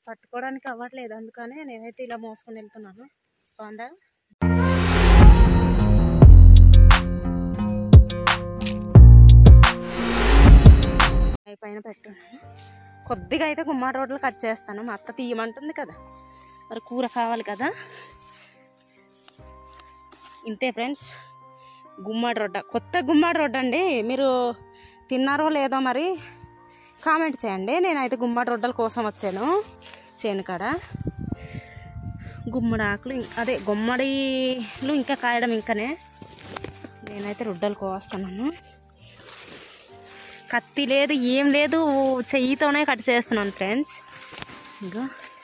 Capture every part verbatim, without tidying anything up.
పట్టుకోవడానికి అవ్వట్లేదు, అందుకనే నేనైతే ఇలా మోసుకొని వెళ్తున్నాను. బాగుందా? పైన పెట్టున్నాను. కొద్దిగా అయితే గుమ్మడి రోడ్లు కట్ చేస్తాను, మా అత్త తీయమంటుంది కదా, మరి కూర కావాలి కదా. ఇంతే ఫ్రెండ్స్, గుమ్మడి రోడ్డ, కొత్త గుమ్మడి రోడ్డు అండి. మీరు తిన్నారో లేదో మరి కామెంట్ చేయండి. నేనైతే గుమ్మడి రొడ్డల కోసం వచ్చాను చేను కాడ. గుమ్మడి ఆకులు అదే గుమ్మడిలు ఇంకా కాయడం ఇంకనే. నేనైతే రొడ్డలు కోస్తున్నాను. కత్తి లేదు, ఏం లేదు, చెయ్యితోనే కట్ చేస్తున్నాను ఫ్రెండ్స్. ఇంకా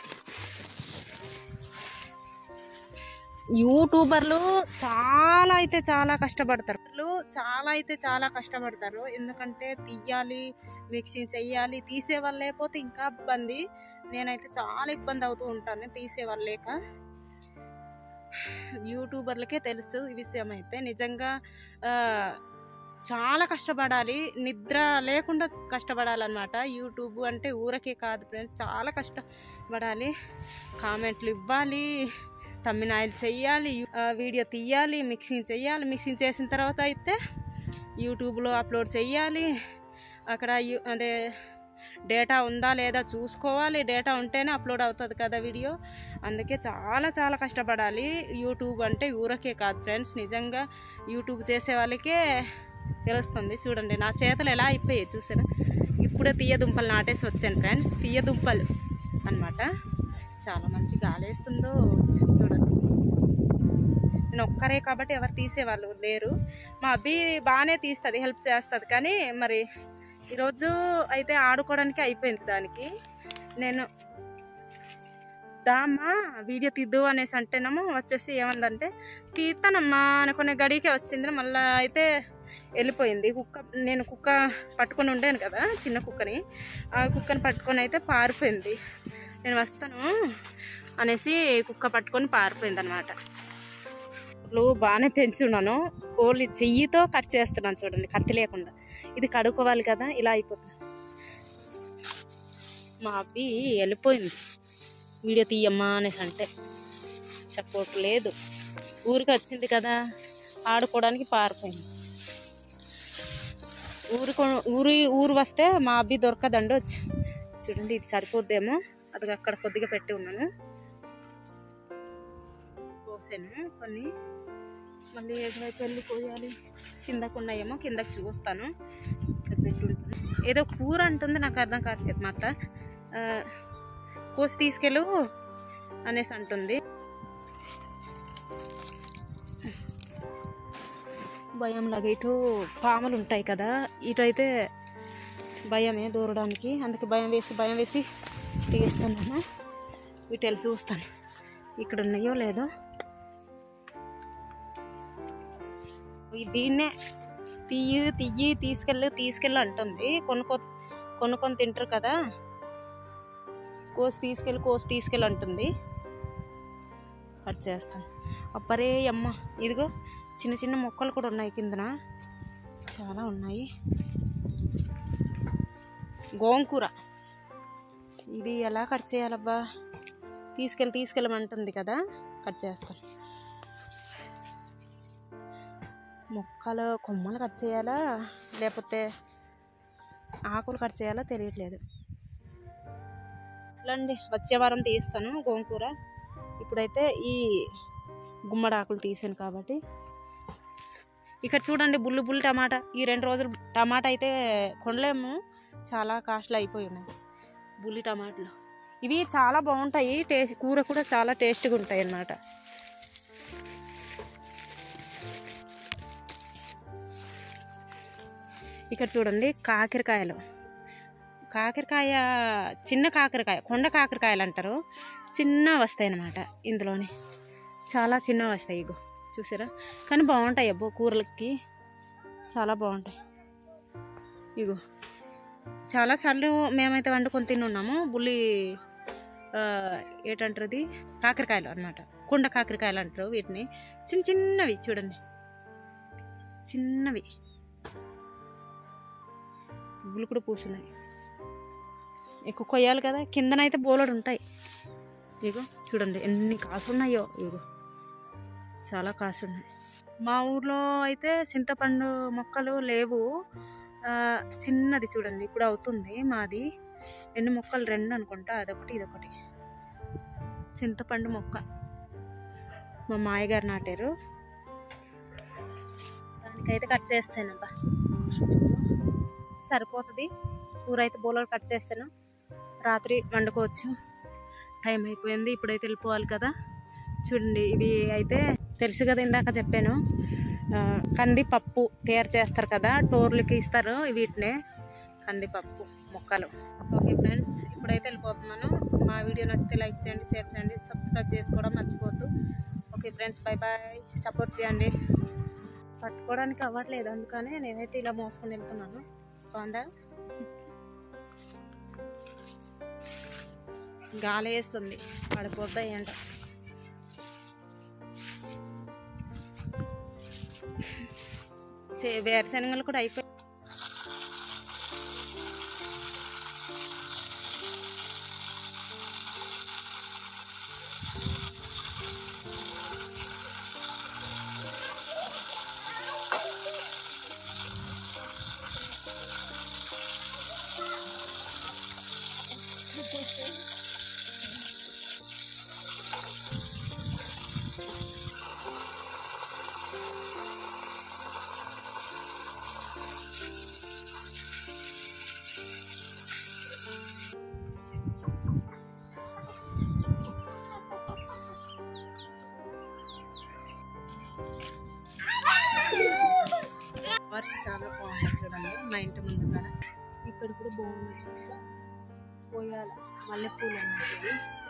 యూట్యూబర్లు చాలా అయితే చాలా కష్టపడతారు, చాలా అయితే చాలా కష్టపడతారు. ఎందుకంటే తీయాలి, మిక్సింగ్ చెయ్యాలి, తీసేవాళ్ళు లేకపోతే ఇంకా ఇబ్బంది. నేనైతే చాలా ఇబ్బంది అవుతూ ఉంటాను తీసేవాళ్ళు లేక. యూట్యూబర్లకే తెలుసు ఈ విషయం. అయితే నిజంగా చాలా కష్టపడాలి, నిద్ర లేకుండా కష్టపడాలన్నమాట. యూట్యూబ్ అంటే ఊరకే కాదు ఫ్రెండ్స్, చాలా కష్టపడాలి. కామెంట్లు ఇవ్వాలి, తమ్మినాయిల్ చెయ్యాలి, వీడియో తీయాలి, మిక్సింగ్ చెయ్యాలి. మిక్సింగ్ చేసిన తర్వాత అయితే యూట్యూబ్లో అప్లోడ్ చెయ్యాలి. అక్కడ అదే డేటా ఉందా లేదా చూసుకోవాలి, డేటా ఉంటేనే అప్లోడ్ అవుతుంది కదా వీడియో. అందుకే చాలా చాలా కష్టపడాలి. యూట్యూబ్ అంటే ఊరకే కాదు ఫ్రెండ్స్, నిజంగా యూట్యూబ్ చేసే వాళ్ళకే తెలుస్తుంది. చూడండి నా చేతులు ఎలా అయిపోయాయి చూసారా. ఇప్పుడే తీయ దుంపలు నాటేసి వచ్చాను ఫ్రెండ్స్, తీయ దుంపలు అన్నమాట. చాలా మంచి గాలి వేస్తుందో చూడండి. నేను ఒక్కరే కాబట్టి ఎవరు తీసేవాళ్ళు లేరు. మా అబ్బి బాగానే తీస్తుంది, హెల్ప్ చేస్తుంది. కానీ మరి ఈరోజు అయితే ఆడుకోవడానికి అయిపోయింది దానికి. నేను దామ్మా వీడియో తీద్దు అనేసి అంటేనేమో వచ్చేసి ఏమందంటే తీస్తానమ్మా అనుకునే గడికే వచ్చింది. మళ్ళీ అయితే వెళ్ళిపోయింది. కుక్క నేను కుక్క పట్టుకొని ఉండేను కదా, చిన్న కుక్కని, ఆ కుక్కని పట్టుకొని అయితే పారిపోయింది. నేను వస్తాను అనేసి కుక్క పట్టుకొని పారిపోయింది అనమాట. బాగానే పెంచి ఉన్నాను, ఓన్లీ చెయ్యితో కట్ చేస్తున్నాను చూడండి, కత్తి లేకుండా. ఇది కడుక్కోవాలి కదా, ఇలా అయిపోతుంది. మా అబ్బి వెళ్ళిపోయింది వీడియో తీయమ్మా అనేసి అంటే, సపోర్ట్ లేదు. ఊరికి వచ్చింది కదా ఆడుకోవడానికి పారిపోయింది. ఊరు ఊరి ఊరు వస్తే మా అబ్బి దొరకదండి వచ్చి. చూడండి ఇది సరిపోద్దేమో, అది అక్కడ కొద్దిగా పెట్టి ఉన్నాను. పోసాను కొన్ని, మళ్ళీ ఏడువైపు వెళ్ళి పోయాలి. కిందకు ఉన్నాయేమో కిందకు చూస్తాను. ఇక్కడ పెట్టి ఉంటుంది, ఏదో కూర అంటుంది, నాకు అర్థం కావట్లేదు. మా అత్త కోసి తీసుకెళ్ళు అనేసి అంటుంది. భయం లాగా ఇటు పాములు ఉంటాయి కదా, ఇటు అయితే భయమే దూరడానికి. అందుకే భయం వేసి భయం వేసి తీస్తున్నాను. వీటి వెళ్ళి చూస్తాను ఇక్కడ ఉన్నాయో లేదో. దీన్నే తీయి తీయి తీసుకెళ్ళి తీసుకెళ్ళి అంటుంది. కొనుక్కో కొనుక్కొని తింటారు కదా, కోసి తీసుకెళ్ళి కోసి తీసుకెళ్ళి అంటుంది. కట్ చేస్తాను. అప్పరే అమ్మ, ఇదిగో చిన్న చిన్న మొక్కలు కూడా ఉన్నాయి కిందన, చాలా ఉన్నాయి. గోంగూర ఇది ఎలా కట్ చేయాలబ్బా, తీసుకెళ్ళి తీసుకెళ్ళమంటుంది కదా, కట్ చేస్తాను. మొక్కలు కొమ్మలు కట్ చేయాలా లేకపోతే ఆకులు కట్ చేయాలా తెలియట్లేదు. ఇలాండి వచ్చే వారం తీస్తాను గోంగూర. ఇప్పుడైతే ఈ గుమ్మడి ఆకులు తీసాను కాబట్టి. ఇక్కడ చూడండి బుల్లు బుల్లు టమాటా. ఈ రెండు రోజులు టమాటా అయితే కొనలేము, చాలా కాస్ట్లీ అయిపోయి ఉన్నాయి బుల్లి టమాటాలు. ఇవి చాలా బాగుంటాయి, టేస్ట్ కూర కూడా చాలా టేస్ట్గా ఉంటాయి అన్నమాట. ఇక్కడ చూడండి కాకరకాయలు. కాకరకాయ చిన్న కాకరకాయ, కొండ కాకరకాయలు అంటారు, చిన్న వస్తాయి అన్నమాట. ఇందులోని చాలా చిన్న వస్తాయి, ఇగో చూసారా. కానీ బాగుంటాయి అబ్బో, కూరలకి చాలా బాగుంటాయి. ఇగో చాలా సార్లు మేమైతే వండుకొని తిన్నాము. బుల్లి ఏంటంటారు ఇది, కాకరకాయలు అన్నమాట, కొండ కాకరకాయలు అంటారు వీటిని. చిన్న చిన్నవి చూడండి, చిన్నవి పువ్వులు కూడా పూస్తున్నాయి. ఎక్కువ కొయ్యాలి కదా, కిందనైతే బోలెడు ఉంటాయి. ఇగో చూడండి ఎన్ని కాసు ఉన్నాయో, ఇగో చాలా కాసు ఉన్నాయి. మా ఊర్లో అయితే చింతపండు మొక్కలు లేవు, చిన్నది చూడండి ఇప్పుడు అవుతుంది మాది. ఎన్ని మొక్కలు, రెండు అనుకుంటా, అదొకటి ఇదొకటి చింతపండు మొక్క మా మాయగారు నాటారు. దానికైతే కట్ చేస్తానబ్బా, సరిపోతుంది. కూర అయితే బోలో కట్ చేస్తాను, రాత్రి వండుకోవచ్చు. టైం అయిపోయింది, ఇప్పుడైతే వెళ్ళిపోవాలి కదా. చూడండి ఇవి అయితే తెలుసు కదా, ఇందాక చెప్పాను కందిపప్పు తయారు చేస్తారు కదా, టోర్లకి ఇస్తారు వీటినే కందిపప్పు మొక్కలు. ఓకే ఫ్రెండ్స్, ఇప్పుడైతే వెళ్ళిపోతున్నాను. మా వీడియో నచ్చితే లైక్ చేయండి, షేర్ చేయండి, సబ్స్క్రైబ్ చేసుకోవడం మర్చిపోద్దు. Okay friends, bye bye. Support చేయండి. పట్టుకోవడానికి అవ్వట్లేదు, అందుకనే నేనైతే ఇలా మోసుకొని వెళ్తున్నాను. బాగుందా? గాలి వేస్తుంది, పడిపోతాయి అంట. వేరుశనగలు కూడా అయిపోయి వర్ష చాలా బాగుంది చూడండి. మా ఇంటి ముందు కూడా ఇక్కడ కూడా బాగుంది. పోయాల మల్లెపూలు అన్నది.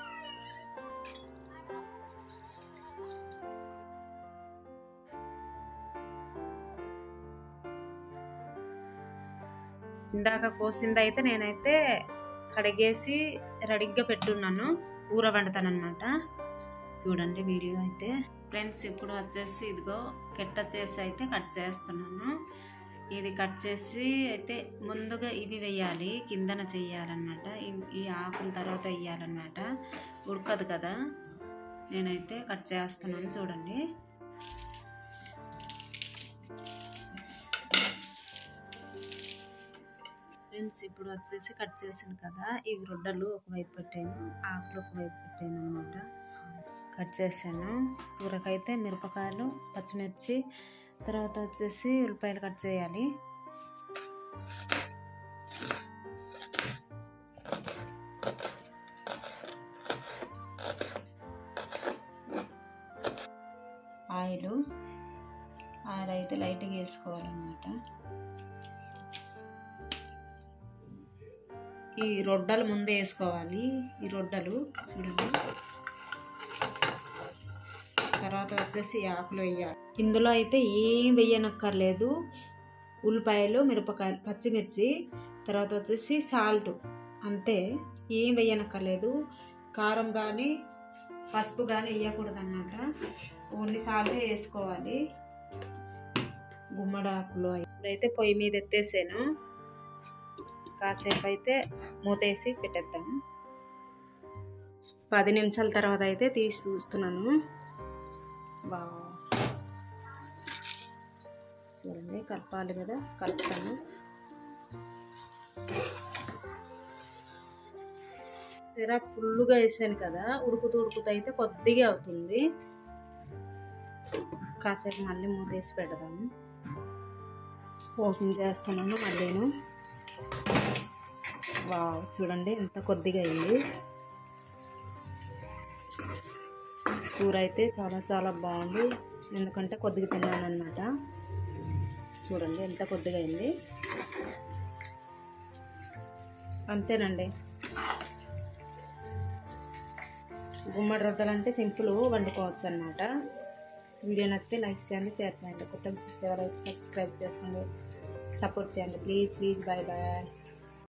ఇందాక కోసింది అయితే నేనైతే కడిగేసి రెడీగా పెట్టున్నాను, కూర వండుతానమాట. చూడండి వీడియో అయితే. ఫ్రెండ్స్ ఇప్పుడు వచ్చేసి ఇదిగో కెట్ట చేసి అయితే కట్ చేస్తున్నాను. ఇది కట్ చేసి అయితే ముందుగా ఇవి వేయాలి, కిందన చెయ్యాలన్నమాట. ఈ ఆకుల తర్వాత వేయాలన్నమాట, ఉడకదు కదా. నేనైతే కట్ చేస్తున్నాను చూడండి. ఫ్రెండ్స్ ఇప్పుడు వచ్చేసి కట్ చేసాను కదా, ఇవి రొడ్డలు ఒకవైపు పెట్టాను, ఆకులు ఒకవైపు పెట్టాను అన్నమాట. కట్ చేశాను. కూరకైతే మిరపకాయలు, పచ్చిమిర్చి, తర్వాత వచ్చేసి ఉల్లిపాయలు కట్ చేయాలి. ఆయిల్ ఆయిల్ అయితే లైట్గా వేసుకోవాలన్నమాట. ఈ రొడ్డలు ముందే వేసుకోవాలి, ఈ రొడ్డలు చూడండి. తర్వాత వచ్చేసి ఆకులు వేయాలి. ఇందులో అయితే ఏం వేయనక్కర్లేదు, ఉల్లిపాయలు, మిరపకాయలు, పచ్చిమిర్చి, తర్వాత వచ్చేసి సాల్ట్, అంతే. ఏం వేయనక్కర్లేదు. కారం కానీ పసుపు కానీ వేయకూడదు అన్నమాట, ఓన్లీ సాల్ట్ వేసుకోవాలి. గుమ్మడాకులు ఇప్పుడైతే పొయ్యి మీద ఎత్తేసాను, కాసేపు అయితే మూతేసి పెట్టేద్దాం. పది నిమిషాల తర్వాత అయితే తీసి చూస్తున్నాను. బాగా చూడండి, కలపాలి కదా, కలుపుతాను. జర ఫుల్లుగా వేసాను కదా, ఉడుకుతూ ఉడుకుతూ అయితే కొద్దిగా అవుతుంది. కాసేపు మళ్ళీ మూతేసి పెడదాము. ఓపెన్ చేస్తున్నాను మళ్ళీను. వావ్ చూడండి ఎంత కొద్దిగా అయింది. కూర అయితే చాలా చాలా బాగుంది, ఎందుకంటే కొద్దిగా తిన్నాను అన్నమాట. చూడండి ఎంత కొద్దిగా అయింది. అంతేనండి. గుమ్మడి రొట్టెలు అంటే సింపుల్ వండుకోవచ్చు అన్నమాట. వీడియో నచ్చితే లైక్ చేయండి, షేర్ చేయండి, కొత్తగా చూసేవారు సబ్స్క్రైబ్ చేసుకోండి, సపోర్ట్ చేయండి ప్లీజ్ ప్లీజ్. Bye bye.